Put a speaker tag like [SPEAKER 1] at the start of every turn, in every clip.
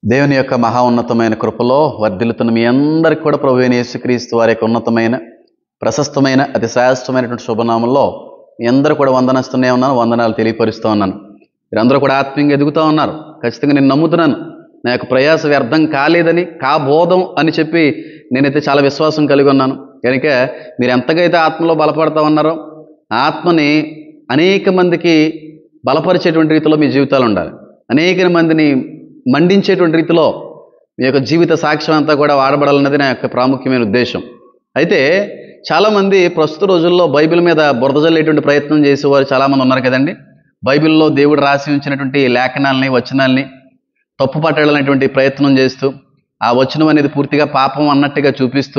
[SPEAKER 1] దేవుని యొక్క మహా ఉన్నతమైన కృపలో వర్ధిల్లుతున్న మీ అందరికి కూడా ప్రభువైన యేసుక్రీస్తు వారి యొక్క ఉన్నతమైన ప్రశస్తమైన అతి శ్రేష్టమైనటువంటి శుభనామంలో మీ అందరూ కూడా వందనస్తూనే ఉన్నాను, వందనాలు తెలియపరుస్తూ ఉన్నాను. మీరందరూ కూడా ఆత్మీయంగా ఎదుగుతూ ఉన్నారు. ఖచ్చితంగా నేను నమ్ముతున్నాను. నా యొక్క ప్రయాస వ్యర్థం కాలేదని, కాబోధం అని చెప్పి నేనైతే చాలా విశ్వాసం కలిగి ఉన్నాను. కనుక మీరు ఎంతగైతే ఆత్మలో బలపడతా ఉన్నారో ఆత్మని అనేక మందికి బలపరిచేటువంటి రీతిలో మీ జీవితాలు ఉండాలి. అనేక మందిని మండించేటువంటి రీతిలో మీ యొక్క జీవిత సాక్ష్యం అంతా కూడా వాడబడాలన్నది నా యొక్క ప్రాముఖ్యమైన ఉద్దేశం. అయితే చాలామంది ప్రస్తుత రోజుల్లో బైబిల్ మీద బురద జల్లేటువంటి ప్రయత్నం చేసేవారు చాలామంది ఉన్నారు కదండి. బైబిల్లో దేవుడు రాసి ఉంచినటువంటి లేఖనాలని, వచనాల్ని తప్పు పట్టాలనేటువంటి ప్రయత్నం చేస్తూ ఆ వచనం అనేది పూర్తిగా పాపం అన్నట్టుగా చూపిస్తూ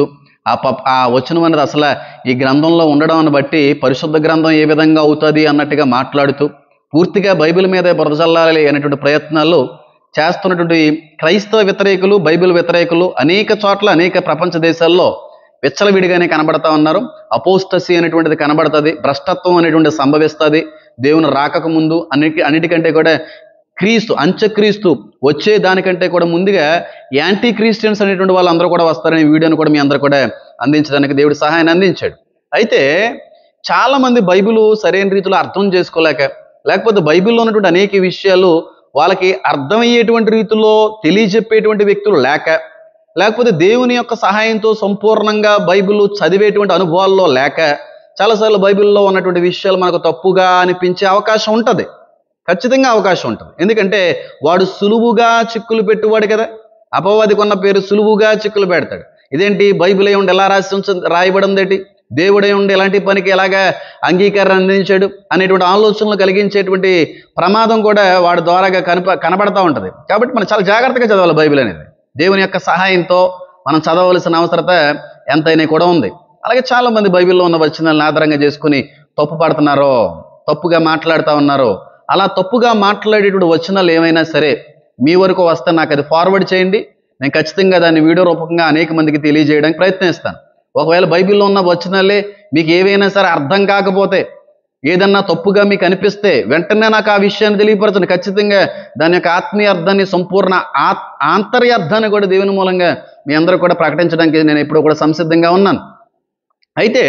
[SPEAKER 1] ఆ వచనం అనేది అసలు ఈ గ్రంథంలో ఉండడం బట్టి పరిశుద్ధ గ్రంథం ఏ విధంగా అవుతుంది అన్నట్టుగా మాట్లాడుతూ పూర్తిగా బైబిల్ మీద బురద జల్లాలి అనేటువంటి ప్రయత్నాలు చేస్తున్నటువంటి క్రైస్తవ వ్యతిరేకులు, బైబిల్ వ్యతిరేకులు అనేక చోట్ల, అనేక ప్రపంచ దేశాల్లో విచ్చలవిడిగానే కనబడతా ఉన్నారు. అపోస్టసీ అనేటువంటిది కనబడుతుంది, భ్రష్టత్వం అనేటువంటి సంభవిస్తుంది. దేవుని రాకకు ముందు అన్నిటికంటే కూడా క్రీస్తు, అంత్యక్రీస్తు వచ్చే దానికంటే కూడా ముందుగా యాంటీ క్రిస్టియన్స్ అనేటువంటి వాళ్ళందరూ కూడా వస్తారనే వీడియోని కూడా మీ అందరూ కూడా అందించడానికి దేవుడు సహాయాన్ని అందించాడు. అయితే చాలామంది బైబిల్ సరైన రీతిలో అర్థం చేసుకోలేక, లేకపోతే బైబిల్లో ఉన్నటువంటి అనేక విషయాలు వాళ్ళకి అర్థమయ్యేటువంటి రీతిలో తెలియజెప్పేటువంటి వ్యక్తులు లేకపోతే దేవుని యొక్క సహాయంతో సంపూర్ణంగా బైబిల్ చదివేటువంటి అనుభవాల్లో లేక చాలాసార్లు బైబిల్లో ఉన్నటువంటి విషయాలు మనకు తప్పుగా అనిపించే అవకాశం ఉంటుంది. ఖచ్చితంగా అవకాశం ఉంటుంది. ఎందుకంటే వాడు సులువుగా చిక్కులు పెట్టువాడు కదా. అపవాదికి ఉన్న పేరు సులువుగా చిక్కులు పెడతాడు. ఇదేంటి బైబిల్ ఏముండి ఎలా రాయబడింది ఏంటి, దేవుడే ఉండి ఎలాంటి పనికి ఎలాగా అంగీకారం అందించాడు అనేటువంటి ఆలోచనలు కలిగించేటువంటి ప్రమాదం కూడా వాడి ద్వారాగా కనబడతా ఉంటుంది. కాబట్టి మనం చాలా జాగ్రత్తగా చదవాలి బైబిల్ అనేది. దేవుని యొక్క సహాయంతో మనం చదవలసిన అవసరత ఎంతైనా కూడా ఉంది. అలాగే చాలామంది బైబిల్లో ఉన్న వచనాలను ఆధారంగా చేసుకుని తప్పు పడుతున్నారో, తప్పుగా మాట్లాడుతూ ఉన్నారో. అలా తప్పుగా మాట్లాడేటువంటి వచనాలు ఏమైనా సరే మీ వరకు వస్తే నాకు అది ఫార్వర్డ్ చేయండి. నేను ఖచ్చితంగా దాన్ని వీడియో రూపకంగా అనేక మందికి తెలియజేయడానికి ప్రయత్నిస్తాను. ఒకవేళ బైబిల్లో ఉన్న వచనాలే మీకు ఏవైనా సరే అర్థం కాకపోతే, ఏదన్నా తప్పుగా మీకు అనిపిస్తే వెంటనే నాకు ఆ విషయాన్ని తెలియపరచండి. ఖచ్చితంగా దాని యొక్క ఆత్మీయ అర్థాన్ని, సంపూర్ణ ఆంతర్య అర్థాన్ని కూడా దేవుని మూలంగా మీ అందరూ కూడా ప్రకటించడానికి నేను ఎప్పుడూ కూడా సంసిద్ధంగా ఉన్నాను. అయితే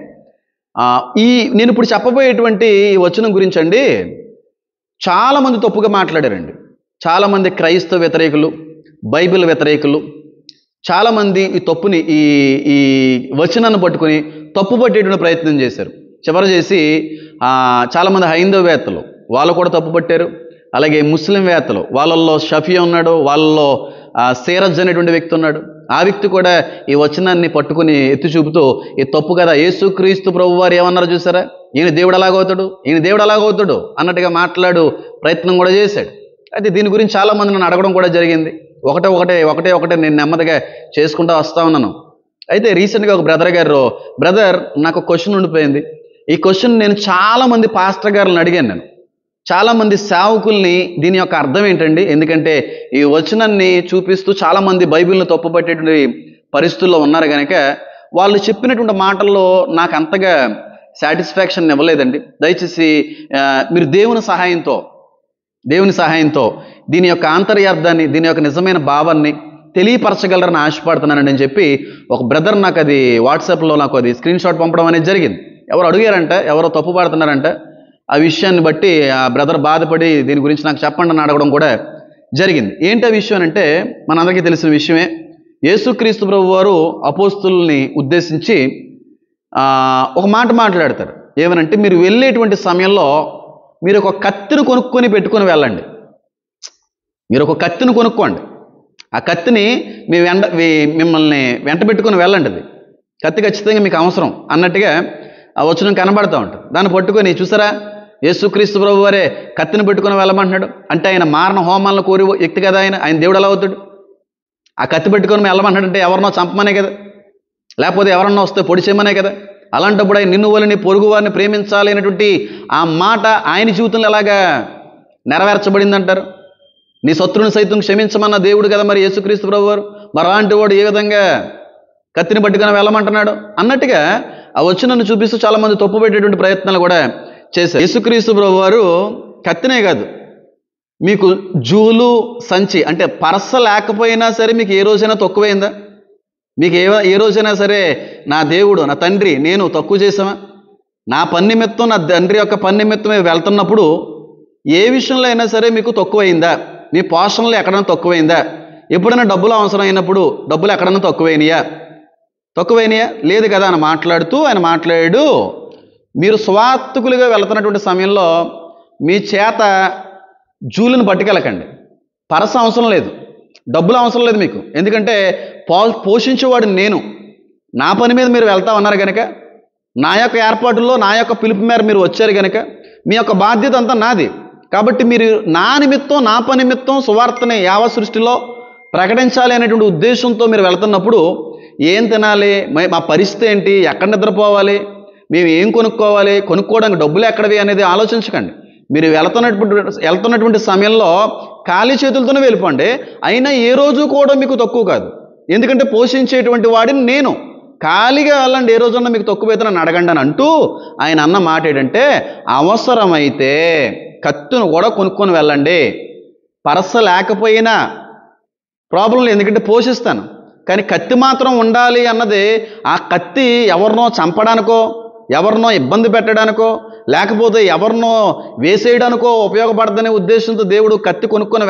[SPEAKER 1] నేను ఇప్పుడు చెప్పబోయేటువంటి వచనం గురించి అండి చాలామంది తప్పుగా మాట్లాడారండి. చాలామంది క్రైస్తవ వ్యతిరేకులు, బైబిల్ వ్యతిరేకులు చాలామంది ఈ తప్పుని ఈ వచనాన్ని పట్టుకుని తప్పు పట్టేటువంటి ప్రయత్నం చేశారు. చివరి చేసి చాలామంది హైందవేత్తలు వాళ్ళు కూడా తప్పు పట్టారు. అలాగే ముస్లిం వేత్తలు, వాళ్ళల్లో షఫీ ఉన్నాడు, వాళ్ళలో సీరజ్ అనేటువంటి వ్యక్తి ఉన్నాడు. ఆ వ్యక్తి కూడా ఈ వచనాన్ని పట్టుకుని ఎత్తి చూపుతూ ఈ తప్పు కదా, యేసుక్రీస్తు ప్రభు వారు ఏమన్నారు చూసారా, ఈయన దేవుడు అలాగవుతాడు అన్నట్టుగా మాట్లాడు ప్రయత్నం కూడా చేశాడు. అయితే దీని గురించి చాలామంది నన్ను అడగడం కూడా జరిగింది. ఒకటే నేను నెమ్మదిగా చేసుకుంటూ వస్తూ ఉన్నాను. అయితే రీసెంట్గా ఒక బ్రదర్ నాకు క్వశ్చన్ ఉండిపోయింది. ఈ క్వశ్చన్ నేను చాలామంది పాస్టర్ గారులను అడిగాను. నేను చాలామంది సేవకుల్ని దీని యొక్క అర్థం ఏంటండి, ఎందుకంటే ఈ వచనాన్ని చూపిస్తూ చాలామంది బైబిల్ని తప్పుపట్టేటువంటి పరిస్థితుల్లో ఉన్నారు కనుక వాళ్ళు చెప్పినటువంటి మాటల్లో నాకు అంతగా సాటిస్ఫాక్షన్ ఇవ్వలేదండి. దయచేసి మీరు దేవుని సహాయంతో దీని యొక్క ఆంతర్యార్థాన్ని, దీని యొక్క నిజమైన భావాన్ని తెలియపరచగలరని ఆశపడుతున్నానని అని చెప్పి ఒక బ్రదర్ నాకు అది వాట్సాప్లో నాకు అది స్క్రీన్ షాట్ పంపడం అనేది జరిగింది. ఎవరు అడిగారంట, ఎవరో తప్పు పడుతున్నారంట. ఆ విషయాన్ని బట్టి ఆ బ్రదర్ బాధపడి దీని గురించి నాకు చెప్పండి అని అడగడం కూడా జరిగింది. ఏంటి ఆ విషయం అంటే మనందరికీ తెలిసిన విషయమే. యేసుక్రీస్తు ప్రభు వారు అపోస్తుల్ని ఉద్దేశించి ఒక మాట మాట్లాడతారు. ఏమనంటే, మీరు వెళ్ళేటువంటి సమయంలో మీరు ఒక కత్తిని పెట్టుకొని వెళ్ళండి. మీరు ఒక కత్తిని కొనుక్కోండి. ఆ కత్తిని మిమ్మల్ని వెంట పెట్టుకొని వెళ్ళండి. అది కత్తి ఖచ్చితంగా మీకు అవసరం అన్నట్టుగా ఆ వచనం కనబడుతూ ఉంటుంది. దాన్ని పట్టుకొని చూసారా, యేసుక్రీస్తు ప్రభు వారే కత్తిని పెట్టుకొని వెళ్ళమంటున్నాడు అంటే ఆయన మారణ హోమాలను కోరి వ్యక్తి కదా. ఆయన దేవుడు ఎలా అవుతాడు? ఆ కత్తి పెట్టుకొని వెళ్ళమంటాడు అంటే ఎవరినో చంపమనే కదా, లేకపోతే ఎవరన్నా వస్తే పొడి చేయమనే కదా. అలాంటప్పుడు ఆయన నిన్ను వలని పొరుగు వారిని ప్రేమించాలి అనేటువంటి ఆ మాట ఆయన జీవితంలో ఎలాగా నెరవేర్చబడింది అంటారు? నీ శత్రువుని సైతం క్షమించమన్న దేవుడు కదా మరి యేసుక్రీస్తు ప్రభు వారు. మరి అలాంటి వాడు ఏ విధంగా కత్తిని పట్టుకొని వెళ్ళమంటున్నాడు అన్నట్టుగా ఆ వచనాన్ని చూపిస్తూ చాలామంది తప్పు పెట్టేటువంటి ప్రయత్నాలు కూడా చేశారు. యేసుక్రీస్తు ప్రభు వారు కత్తినే కాదు, మీకు జూలు సంచి అంటే పరస లేకపోయినా సరే మీకు ఏ రోజైనా తక్కువైందా? మీకు ఏ రోజైనా సరే నా దేవుడు నా తండ్రి నేను తక్కువ చేసామా? నా పని నిమిత్తం నా తండ్రి యొక్క పని నిమిత్తం వెళ్తున్నప్పుడు ఏ విషయంలో అయినా సరే మీకు తక్కువైందా? మీ పోషణలో ఎక్కడైనా తక్కువైందా? ఎప్పుడైనా డబ్బులు అవసరం అయినప్పుడు డబ్బులు ఎక్కడైనా తక్కువైనాయా? లేదు కదా అని ఆయన మాట్లాడాడు, మీరు స్వార్థకులుగా వెళుతున్నటువంటి సమయంలో మీ చేత జూలుని పట్టుకెళ్ళకండి. పరస అవసరం లేదు, డబ్బులు అవసరం లేదు మీకు. ఎందుకంటే పోషించేవాడు నేను. నా పని మీద మీరు వెళ్తా ఉన్నారు కనుక, నా యొక్క ఏర్పాటుల్లో నా యొక్క పిలుపు మేర మీరు వచ్చారు కనుక మీ యొక్క బాధ్యత అంతా నాది. కాబట్టి మీరు నా నిమిత్తం నా పని నిమిత్తం సువార్తని యావ సృష్టిలో ప్రకటించాలి అనేటువంటి ఉద్దేశంతో మీరు వెళ్తున్నప్పుడు ఏం తినాలి, మా పరిస్థితి ఏంటి, ఎక్కడ నిద్రపోవాలి, మేము ఏం కొనుక్కోవడానికి డబ్బులు ఎక్కడవి అనేది ఆలోచించకండి. మీరు వెళ్తున్నటువంటి సమయంలో ఖాళీ చేతులతోనే వెళ్ళిపోండి. అయినా ఏ రోజు కూడా మీకు తక్కువ కాదు. ఎందుకంటే పోషించేటువంటి వాడిని నేను. ఖాళీగా వెళ్ళండి, ఏ రోజున్నా మీకు తక్కువ అయితే నన్ను అడగండి అని అంటూ ఆయన అన్న మాట ఏంటంటే, అవసరమైతే కత్తిని కూడా కొనుక్కొని వెళ్ళండి. పరస లేకపోయినా ప్రాబ్లం లేదు, ఎందుకంటే పోషిస్తాను. కానీ కత్తి మాత్రం ఉండాలి అన్నది, ఆ కత్తి ఎవరినో చంపడానికో, ఎవరినో ఇబ్బంది పెట్టడానికో, లేకపోతే ఎవరినో వేసేయడానికో ఉపయోగపడదనే ఉద్దేశంతో దేవుడు కత్తి కొనుక్కొని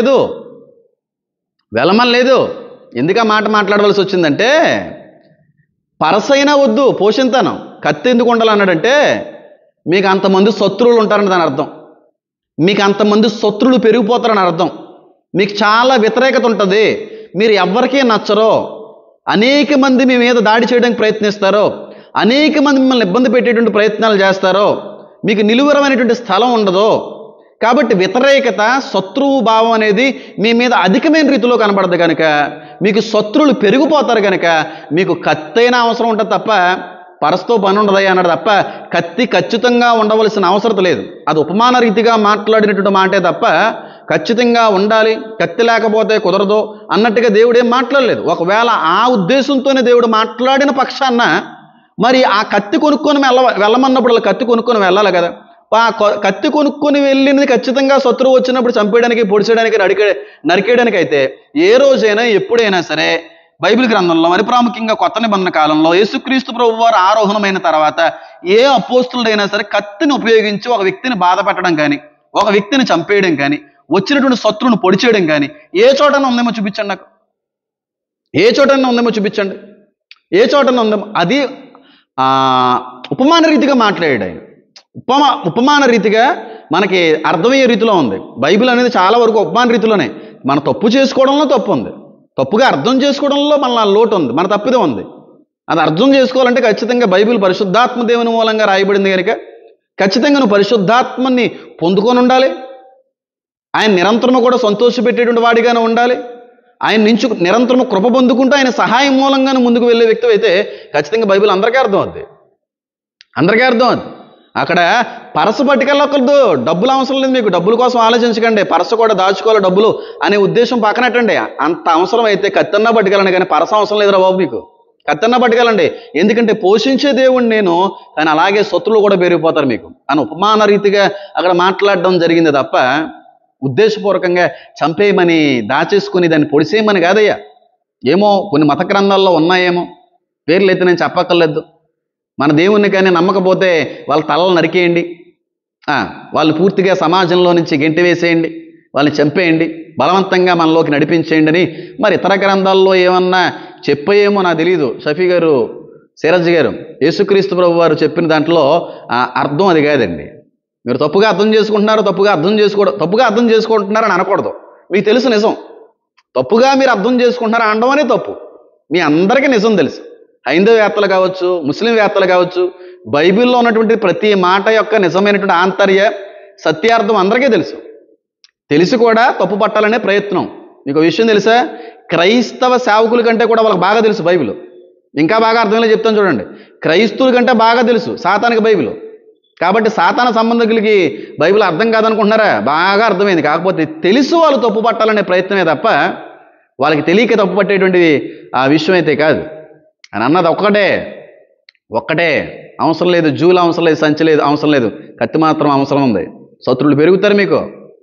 [SPEAKER 1] వెళ్ళమలేదు. ఎందుకు ఆ మాట మాట్లాడవలసి వచ్చిందంటే, పరసైనా వద్దు పోషిస్తాను, కత్తి ఎందుకు ఉండాలన్నాడంటే, మీకు అంతమంది శత్రువులు ఉంటారని దాని అర్థం. మీకు అంతమంది శత్రువులు పెరిగిపోతారని అర్థం. మీకు చాలా వ్యతిరేకత ఉంటుంది, మీరు ఎవరికీ నచ్చరో, అనేక మంది మీ మీద దాడి చేయడానికి ప్రయత్నిస్తారో, అనేక మంది మిమ్మల్ని ఇబ్బంది పెట్టేటువంటి ప్రయత్నాలు చేస్తారో, మీకు నిలువరమైనటువంటి స్థలం ఉండదు. కాబట్టి వ్యతిరేకత, శత్రువు భావం అనేది మీ మీద అధికమైన రీతిలో కనబడదు కనుక మీకు శత్రువులు పెరిగిపోతారు కనుక మీకు కత్తైన అవసరం ఉంటుంది తప్ప పరస్తో పని ఉండదయ్యా అన్నాడు తప్ప కత్తి ఖచ్చితంగా ఉండవలసిన అవసరం లేదు. అది ఉపమాన రీతిగా మాట్లాడినటువంటి మాటే తప్ప ఖచ్చితంగా ఉండాలి, కత్తి లేకపోతే కుదరదు అన్నట్టుగా దేవుడు ఏం మాట్లాడలేదు. ఒకవేళ ఆ ఉద్దేశంతోనే దేవుడు మాట్లాడిన పక్షాన మరి ఆ కత్తి కొనుక్కొని వెళ్ళమన్నప్పుడు వాళ్ళు కత్తి కొనుక్కొని వెళ్ళాలి కదా. ఆ కత్తి కొనుక్కొని వెళ్ళినది ఖచ్చితంగా శత్రువు వచ్చినప్పుడు చంపేయడానికి, పొడిచేయడానికి, నరికేయడానికి అయితే ఏ రోజైనా ఎప్పుడైనా సరే బైబిల్ గ్రంథంలో మరి ప్రాముఖ్యంగా కొత్త నిబంధన కాలంలో యేసుక్రీస్తు ప్రభువారు ఆరోహణమైన తర్వాత ఏ అపోస్తులుడైనా సరే కత్తిని ఉపయోగించి ఒక వ్యక్తిని బాధ పెట్టడం కానీ, ఒక వ్యక్తిని చంపేయడం కానీ, వచ్చినటువంటి శత్రువును పొడిచేయడం కానీ ఏ చోటన ఉందేమో చూపించండి నాకు. ఏ చోటన ఉందేమో చూపించండి. ఏ చోటన ఉందేమో. అది ఉపమాన రీతిగా మాట్లాడాడు ఆయన. ఉపమాన రీతిగా మనకి అర్థమయ్యే రీతిలో ఉంది. బైబిల్ అనేది చాలా వరకు ఉపమాన రీతిలోనే. మన తప్పు చేసుకోవడంలో తప్పు ఉంది, తప్పుగా అర్థం చేసుకోవడంలో మన లోటు ఉంది, మన తప్పిదం ఉంది. అది అర్థం చేసుకోవాలంటే ఖచ్చితంగా బైబిల్ పరిశుద్ధాత్మ దేవుని మూలంగా రాయబడింది కనుక ఖచ్చితంగా నువ్వు పరిశుద్ధాత్మని పొందుకొని ఉండాలి. ఆయన నిరంతరము కూడా సంతోషపెట్టేటువంటి వాడిగానే ఉండాలి. ఆయన నుంచి నిరంతరము కృప పొందుకుంటూ ఆయన సహాయం మూలంగానే ముందుకు వెళ్ళే వ్యక్తి అయితే ఖచ్చితంగా బైబిల్ అందరికీ అర్థం అవుద్ది. అక్కడ పరస పట్టుకెళ్ళకూడదు, డబ్బులు అవసరం లేదు మీకు. డబ్బుల కోసం ఆలోచించకండి, పరస కూడా దాచుకోవాలి డబ్బులు అనే ఉద్దేశం పక్కనట్టండి. అంత అవసరం అయితే కత్తన్నా పట్టుకెళ్ళండి, కానీ పరస అవసరం లేదురా బాబు మీకు. కత్తన్నా పట్టుకెళ్ళండి, ఎందుకంటే పోషించే దేవుడిని నేను, కానీ అలాగే శత్రువులు కూడా పెరిగిపోతారు మీకు అని ఉపమాన రీతిగా అక్కడ మాట్లాడడం జరిగింది తప్ప ఉద్దేశపూర్వకంగా చంపేయమని, దాచేసుకుని దాన్ని పొడిసేయమని కాదయ్యా. ఏమో కొన్ని మత గ్రంథాల్లో ఉన్నాయేమో, పేర్లు అయితే నేను చెప్పక్కర్లేదు. మన దేవుణ్ణి కానీ నమ్మకపోతే వాళ్ళ తలలు నరికేయండి, వాళ్ళు పూర్తిగా సమాజంలో నుంచి గెంటి వేసేయండి, వాళ్ళని చంపేయండి, బలవంతంగా మనలోకి నడిపించేయండి అని మరి ఇతర గ్రంథాల్లో ఏమన్నా చెప్పేయేమో నాకు తెలియదు. షఫీ గారు, సిరాజ్ గారు, యేసుక్రీస్తు ప్రభు వారు చెప్పిన దాంట్లో అర్థం అది కాదండి. మీరు తప్పుగా అర్థం చేసుకుంటున్నారు, తప్పుగా అర్థం చేసుకుంటున్నారని అనకూడదు. మీకు తెలుసు నిజం, తప్పుగా మీరు అర్థం చేసుకుంటున్నారు అనడం అనే తప్పు. మీ అందరికీ నిజం తెలుసు. హైందవ వేత్తలు కావచ్చు, ముస్లిం వేత్తలు కావచ్చు, బైబిల్లో ఉన్నటువంటి ప్రతి మాట యొక్క నిజమైనటువంటి ఆంతర్య సత్యార్థం అందరికీ తెలుసు. తెలిసి కూడా తప్పు పట్టాలనే ప్రయత్నం. మీకు విషయం తెలుసా, క్రైస్తవ సేవకుల కంటే కూడా వాళ్ళకి బాగా తెలుసు బైబిల్. ఇంకా బాగా అర్థమయ్యేలా చెప్తాను చూడండి. క్రైస్తవుల కంటే బాగా తెలుసు సాతానికి బైబిల్. కాబట్టి సాతాన సంబంధికులకి బైబిల్ అర్థం కాదనుకుంటున్నారా? బాగా అర్థమైంది. కాకపోతే తెలుసు వాళ్ళు తప్పు పట్టాలనే ప్రయత్నమే తప్ప వాళ్ళకి తెలియక తప్పు పట్టేటువంటి ఆ విషయం అయితే కాదు. అని అన్నది ఒక్కటే అవసరం లేదు. జూలు అవసరం లేదు, సంచి లేదు అవసరం లేదు, కత్తి మాత్రం అవసరం ఉంది. శత్రువులు పెరుగుతారు మీకు,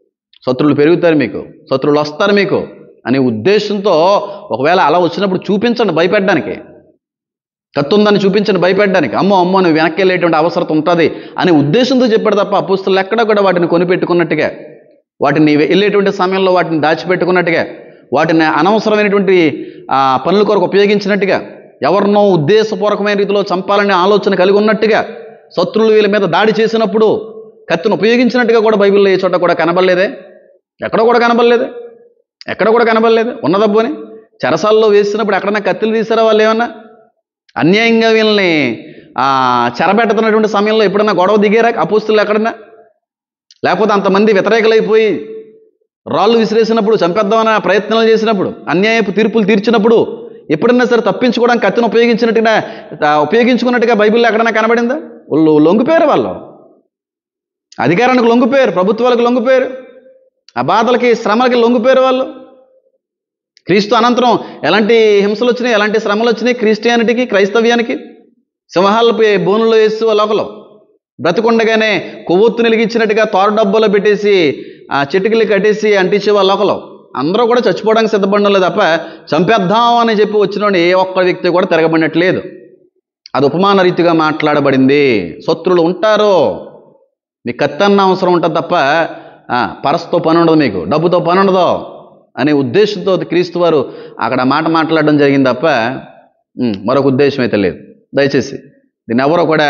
[SPEAKER 1] శత్రువులు పెరుగుతారు మీకు, శత్రువులు వస్తారు మీకు అనే ఉద్దేశంతో ఒకవేళ అలా వచ్చినప్పుడు చూపించండి భయపెట్టడానికి. కత్తి ఉందని చూపించండి భయపెట్టడానికి. అమ్మో అమ్మో నువ్వు వెనక్కి వెళ్ళేటువంటి అవసరం ఉంటుంది అనే ఉద్దేశంతో చెప్పాడు తప్ప అపోస్తలులు ఎక్కడ కూడా వాటిని కొనిపెట్టుకున్నట్టుగా, వాటిని వెళ్ళేటువంటి సమయంలో వాటిని దాచిపెట్టుకున్నట్టుగా, వాటిని అనవసరమైనటువంటి పనుల కొరకు ఉపయోగించినట్టుగా, ఎవరినో ఉద్దేశపూర్వకమైన రీతిలో చంపాలనే ఆలోచన కలిగి ఉన్నట్టుగా, శత్రువులు వీళ్ళ మీద దాడి చేసినప్పుడు కత్తిని ఉపయోగించినట్టుగా కూడా బైబిల్లో ఏ చోట కూడా కనబడలేదే. ఎక్కడ కూడా కనబడలేదు, ఎక్కడ కూడా కనబడలేదు. ఉన్నదబ్బు అని చెరసాల్లో వేసినప్పుడు ఎక్కడన్నా కత్తులు తీసారా వాళ్ళు? ఏమన్నా అన్యాయంగా వీళ్ళని చెరబెట్టుతున్నటువంటి సమయంలో ఎప్పుడన్నా గొడవ దిగారా అపోస్తలులు ఎక్కడన్నా? లేకపోతే అంతమంది వ్యతిరేకలైపోయి రాళ్ళు విసిరేసినప్పుడు, చంపేద్దామన్న ప్రయత్నాలు చేసినప్పుడు, అన్యాయపు తీర్పులు తీర్చినప్పుడు ఎప్పుడన్నా సరే తప్పించుకోవడానికి కత్తిని ఉపయోగించుకున్నట్టుగా బైబిల్లో ఎక్కడన్నా కనబడిందా? వాళ్ళు లొంగిపోయారు, వాళ్ళు అధికారానికి లొంగిపోయారు, ప్రభుత్వాలకు లొంగిపోయారు, ఆ బాధలకి శ్రమలకి లొంగిపోయారు వాళ్ళు. క్రీస్తు అనంతరం ఎలాంటి హింసలు వచ్చినాయి, ఎలాంటి శ్రమలు వచ్చినాయి క్రిస్టియానిటీకి, క్రైస్తవ్యానికి? సింహాలపై బోనులో వేసి లోకలో బ్రతికుండగానే కొవ్వొత్తుని వెలిగించినట్టుగా తోర డబ్బాలో పెట్టేసి చెట్టుకిల్లి కట్టేసి అంటించే వాళ్ళ లోకలో అందరూ కూడా చచ్చిపోవడానికి సిద్ధపడలేదు తప్ప చంపేద్దాం అని చెప్పి వచ్చినోని ఏ ఒక్క వ్యక్తి కూడా తిరగబడినట్లేదు. అది ఉపమాన రీతిగా మాట్లాడబడింది. శత్రువులు ఉంటారు, మీకు కత్తన్న అవసరం ఉంటుంది తప్ప పరస్తో పని ఉండదు, మీకు డబ్బుతో పని ఉండదు అనే ఉద్దేశంతో క్రీస్తు వారు అక్కడ మాట మాట్లాడడం జరిగింది తప్ప మరొక ఉద్దేశం అయితే లేదు. దయచేసి దీన్ని ఎవరో కూడా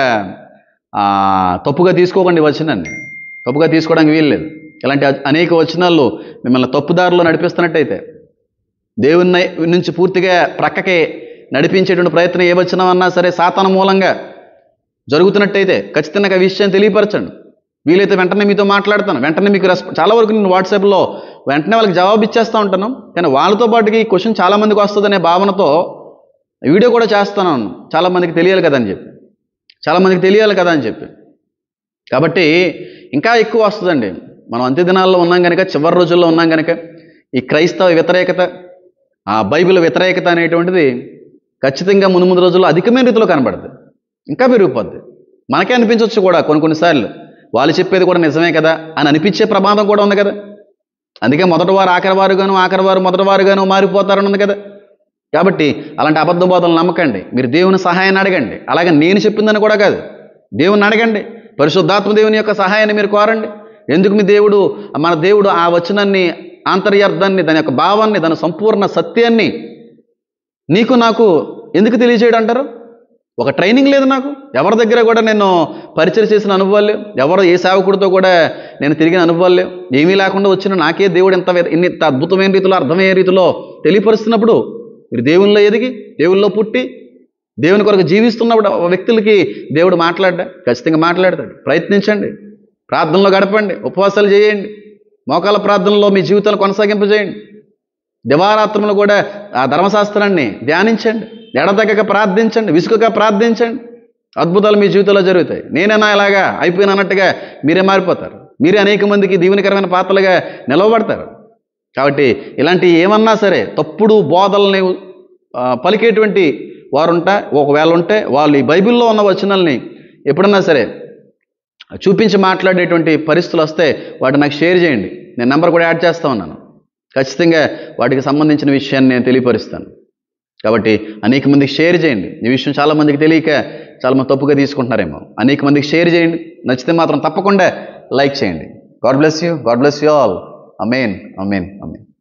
[SPEAKER 1] తప్పుగా తీసుకోకండి, వచనాన్ని తప్పుగా తీసుకోవడానికి వీల్లేదు. ఇలాంటి అనేక వచనాలు మిమ్మల్ని తప్పుదారిలో నడిపిస్తున్నట్టయితే, దేవుని నుంచి పూర్తిగా ప్రక్కకి నడిపించేటువంటి ప్రయత్నం ఏ వచనం అన్నా సరే సాతాను మూలంగా జరుగుతున్నట్టయితే ఖచ్చితంగా ఆ విషయాన్ని తెలియపరచండి. వీలైతే వెంటనే మీతో మాట్లాడతాను, వెంటనే మీకు చాలా వరకు నేను వాట్సాప్లో వెంటనే వాళ్ళకి జవాబు ఇచ్చేస్తూ ఉంటాను. కానీ వాళ్ళతో పాటుకి ఈ క్వశ్చన్ చాలామందికి వస్తుందనే భావనతో వీడియో కూడా చేస్తాను, చాలామందికి తెలియాలి కదా అని చెప్పి కాబట్టి ఇంకా ఎక్కువ వస్తుందండి. మనం అంత్య దినాల్లో ఉన్నాం కనుక, చివరి రోజుల్లో ఉన్నాం కనుక ఈ క్రైస్తవ వ్యతిరేకత, బైబిల్ వ్యతిరేకత అనేటువంటిది ఖచ్చితంగా ముందు రోజుల్లో అధికమైన రీతిలో కనబడుతుంది, ఇంకా పెరిగిపోద్ది. మనకే అనిపించవచ్చు కూడా కొన్నిసార్లు వాళ్ళు చెప్పేది కూడా నిజమే కదా అని అనిపించే ప్రమాదం కూడా ఉంది కదా. అందుకే మొదటివారు ఆఖరివారుగాను, ఆఖరివారు మొదటివారుగాను మారిపోతారని ఉంది కదా. కాబట్టి అలాంటి అబద్ధ బోధనలు నమ్మకండి. మీరు దేవుని సహాయాన్ని అడగండి. అలాగే నేను చెప్పిందని కూడా కాదు, దేవుని అడగండి, పరిశుద్ధాత్మ దేవుని యొక్క సహాయాన్ని మీరు కోరండి. ఎందుకు మన దేవుడు ఆ వచనాన్ని, ఆంతర్యార్థాన్ని, దాని యొక్క భావాన్ని, దాని సంపూర్ణ సత్యాన్ని నీకు నాకు ఎందుకు తెలియజేయడం అంటారు? ఒక ట్రైనింగ్ లేదు నాకు, ఎవరి దగ్గర కూడా నేను పరిచయం చేసిన అనుభవాలు లేవు, ఏ సేవకుడితో కూడా నేను తిరిగిన అనుభవాలు లేవు. ఏమీ లేకుండా వచ్చిన నాకే దేవుడు ఇంత అద్భుతమైన రీతిలో, అర్థమయ్యే రీతిలో తెలియపరుస్తున్నప్పుడు, మీరు దేవునిలో ఎదిగి, దేవుల్లో పుట్టి, దేవుని కొరకు జీవిస్తున్నప్పుడు వ్యక్తులకి దేవుడు ఖచ్చితంగా మాట్లాడతాడు. ప్రయత్నించండి, ప్రార్థనలో గడపండి, ఉపవాసాలు చేయండి, మోకాల ప్రార్థనలో మీ జీవితాలు కొనసాగింపజేయండి, దివారాత్రములు కూడా ఆ ధర్మశాస్త్రాన్ని ధ్యానించండి, ఎడతెగక ప్రార్థించండి, విసుకగా ప్రార్థించండి. అద్భుతాలు మీ జీవితంలో జరుగుతాయి. నేనైనా ఇలాగా అయిపోయిన అన్నట్టుగా మీరే మారిపోతారు. మీరే అనేక మందికి దీవెనకరమైన పాత్రలుగా నిలవబడతారు. కాబట్టి ఇలాంటి ఏమన్నా సరే తప్పుడు బోధల్ని పలికేటువంటి ఒకవేళ ఉంటే వాళ్ళు ఈ బైబిల్లో ఉన్న వచనాల్ని ఎప్పుడన్నా సరే చూపించి మాట్లాడేటువంటి పరిస్థితులు వస్తే వాటి నాకు షేర్ చేయండి. నేను నెంబర్ కూడా యాడ్ చేస్తా ఉన్నాను. ఖచ్చితంగా వాటికి సంబంధించిన విషయాన్ని నేను తెలియపరుస్తాను. కాబట్టి అనేక మందికి షేర్ చేయండి. ఈ విషయం చాలామందికి తెలియక చాలామంది తప్పుగా తీసుకుంటున్నారేమో. అనేక మందికి షేర్ చేయండి. నచ్చితే మాత్రం తప్పకుండా లైక్ చేయండి. God bless you all. Amen.